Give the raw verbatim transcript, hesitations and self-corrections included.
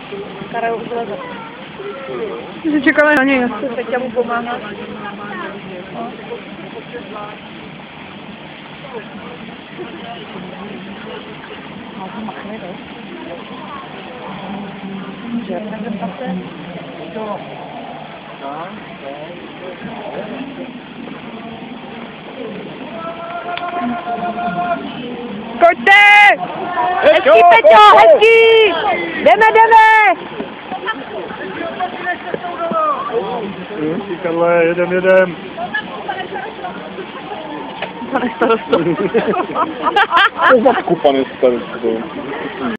Karel už leze. Jsi čekala na něj. Teď mu pomáhat. No. Máte machny, to? Že? Takže zase... Jo. Pojďte! Hezký, Peťo, hezký! Jdeme, jdeme! Karle, jedem, jedem. Pane starosto. Pane starosto.